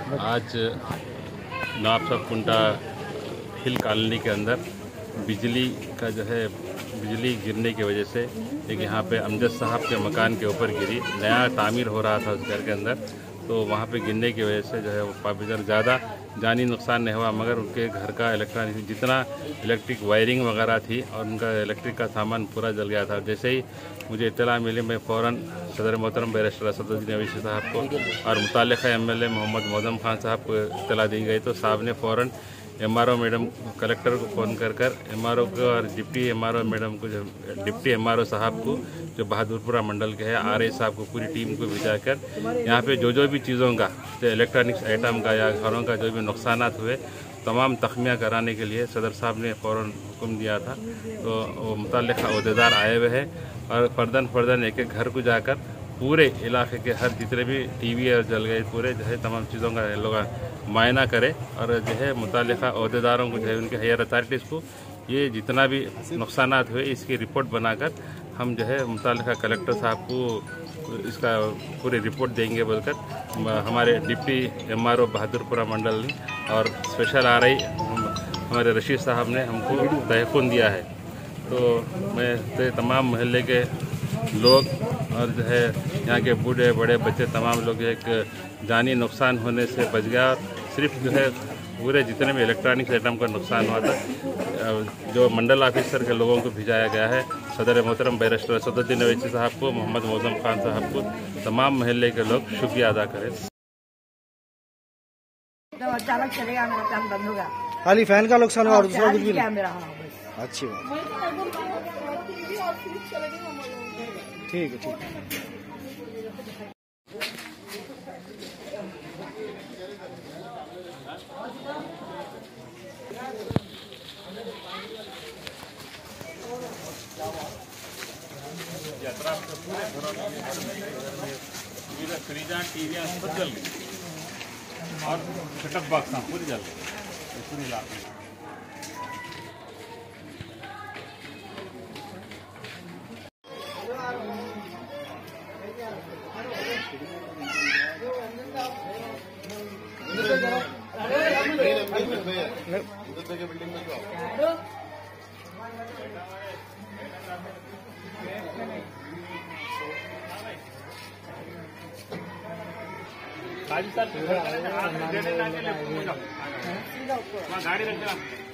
आज नवाब कुंटा हिल कॉलोनी के अंदर बिजली का बिजली गिरने की वजह से एक यहाँ पे अमजद साहब के मकान के ऊपर गिरी। नया तामीर हो रहा था उस घर के अंदर, तो वहाँ पे गिरने की वजह से वो काफ़ी ज़्यादा जानी नुकसान नहीं हुआ, मगर उनके घर का इलेक्ट्रॉनिक जितना इलेक्ट्रिक वायरिंग वगैरह थी और उनका इलेक्ट्रिक का सामान पूरा जल गया था। जैसे ही मुझे इत्तला मिली, मैं फ़ौरन सदर मोहतरम बैरिस्टर असदुद्दीन अवैसी साहब को और मुताल्लिक़ा MLA मोहम्मद मौज़म खान साहब को इत्तला दी गई, तो साहब ने फ़ौरन MRO मैडम कलेक्टर को फ़ोन कर MRO को और डिप्टी MRO मैडम को, जो डिप्टी MRO साहब को जो बहादुरपुरा मंडल के हैं, RA साहब को, पूरी टीम को भिजाकर यहाँ पे जो भी चीज़ों का, जो इलेक्ट्रॉनिक्स आइटम का या घरों का जो भी नुकसानात हुए तमाम तख्मिया कराने के लिए सदर साहब ने फ़ौरन हुक्म दिया था। तो वो मुतल्लिक़ा अहदेदार आए हुए हैं और फ़र्दन एक एक घर को जाकर पूरे इलाके के हर जितने भी टीवी और जल गए पूरे तमाम चीज़ों का लोग मुआयना करें और मुतल्लिक़ा अहदेदारों को उनके हायर अथॉरिटीज़ को ये जितना भी नुकसानात हुए इसकी रिपोर्ट बनाकर हम मुतल्लिक़ा कलेक्टर साहब को इसका पूरी रिपोर्ट देंगे बोलकर हमारे डिप्टी MRO बहादुरपुरा मंडल और स्पेशल RI हमारे रशीद साहब ने हमको तहफ़्फ़ुज़ दिया है। तो मैं तमाम मोहल्ले के लोग और यहाँ के बूढ़े बड़े बच्चे तमाम लोग एक जानी नुकसान होने से बच गया। और सिर्फ पूरे जितने भी इलेक्ट्रॉनिक्स आइटम का नुकसान हुआ था, जो मंडल ऑफिसर के लोगों को भिजाया गया है, सदर मोहतरम बैरिस्टर असदुद्दीन अवैसी साहब को, मोहम्मद मौज़म खान साहब को, तमाम मोहल्ले के लोग शुक्रिया अदा करें। अचानक चलेगा, मेरा काम बंद होगा। खाली फैन का नुकसान हुआ और दूसरा कुछ भी नहीं? अच्छी बात, ठीक है, ठीक है। यात्रा पूरे घरों फ्रीजा टीवियाँ सब जल गई और सेटअप बॉक्स पूरी जल गई पूरे इलाके में। गाड़ी रख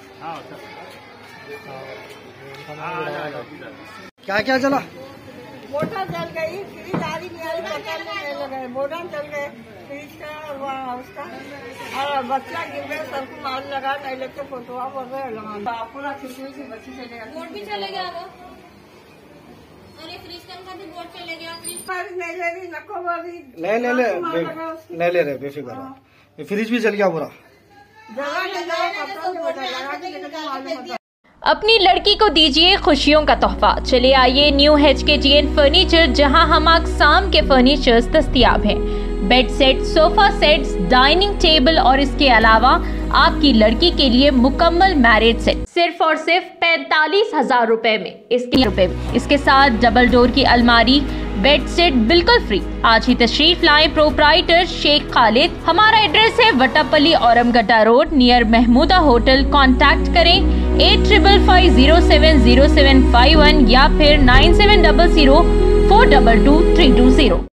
क्या क्या चला? मोटर जल गई, फ्रिज आरी लगे, मोटर जल गए, फ्रिज का हाउस का, और बच्चा गिर गए, सबको माल लगा, नहीं लगते फोटो लगा, पूरा खिड़की से बच्ची चले गया, बोर्ड भी चले गया वो, अरे फ्रिज का भी बोर्ड चले गया। नहीं ले रही, नको बोली, नहीं ले रहे, बेफिक्र हो। फ्रिज भी जल गया पूरा। अपनी लड़की को दीजिए खुशियों का तोहफा। चले आइए न्यू HKGN फर्नीचर, जहां हम अक़साम के फर्नीचर्स दस्तयाब हैं। Bed set, sofa sets, dining table और इसके अलावा आपकी लड़की के लिए मुकम्मल मैरिज सेट सिर्फ और सिर्फ 45,000 रुपए में। इसके साथ डबल डोर की अलमारी, बेड सेट बिल्कुल फ्री। आज ही तशरीफ लाएं। प्रोप्राइटर शेख खालिद। हमारा एड्रेस है वटापल्ली औरमगड्डा road, near Mahmooda hotel. Contact करें 8555070751 या फिर 9700 422 320।